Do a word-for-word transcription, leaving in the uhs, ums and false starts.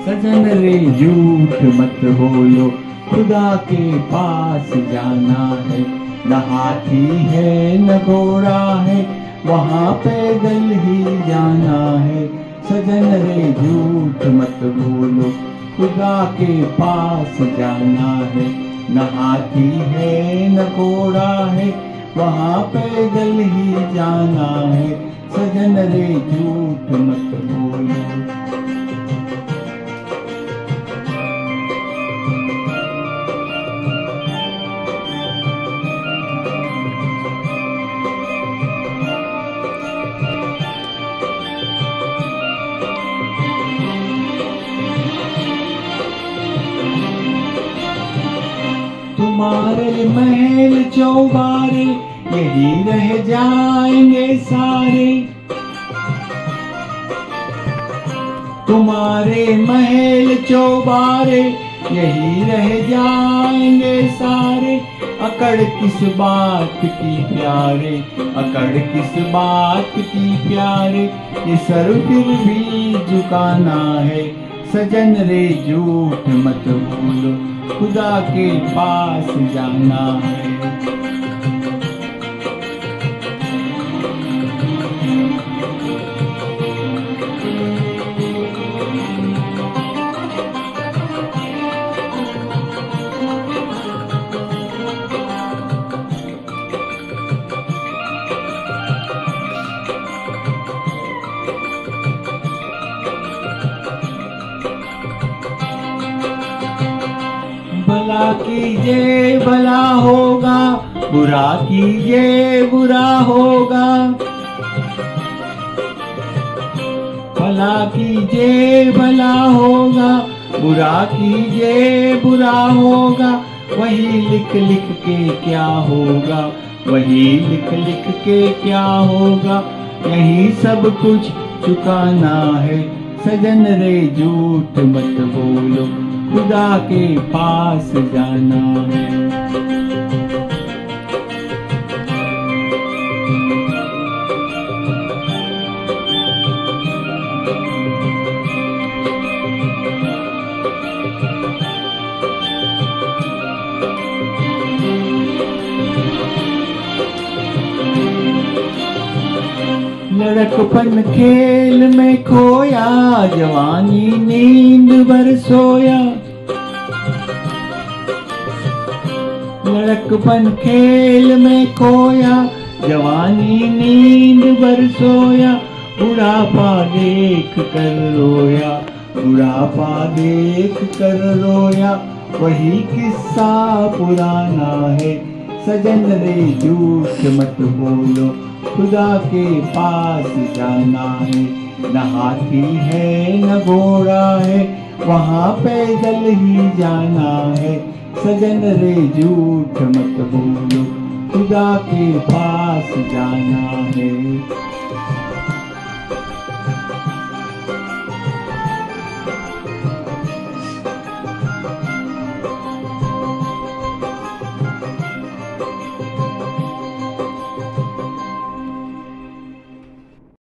सजन रे झूठ मत बोलो, खुदा के पास जाना है। न हाथी है न घोड़ा है, वहाँ पैदल ही जाना है। सजन रे झूठ मत बोलो, खुदा के पास जाना है। न हाथी है न घोड़ा है, वहाँ पैदल ही जाना है। सजन रे झूठ मत बोलो। तुम्हारे महल चौबारे यही रह जाएंगे सारे। तुम्हारे महल चौबारे यही रह जाएंगे सारे। अकड़ किस बात की प्यारे, अकड़ किस बात की प्यारे, ये सर फिर भी झुकाना है। सजन रे झूठ मत बोलो, खुदा के पास जाना है। भला कीजिए भला होगा, बुरा कीजिए बुरा होगा। भला कीजिए भला होगा, बुरा कीजिए बुरा होगा। वही लिख लिख के क्या होगा, वही लिख लिख के क्या होगा। यही सब कुछ चुकाना है। सजन रे झूठ मत बोलो, खुदा के पास जाना है। लड़कपन खेल में खोया, जवानी नींद भर सोया। लड़कपन खेल में खोया, जवानी नींद भर सोया। बुढ़ापा देख कर रोया, बुढ़ापा देख कर रोया। वही किस्सा पुराना है। सजन रे झूठ मत बोलो, खुदा के पास जाना है। न हाथी है न घोड़ा है, वहाँ पैदल ही जाना है। सजन रे झूठ मत बोलो, खुदा के पास जाना है।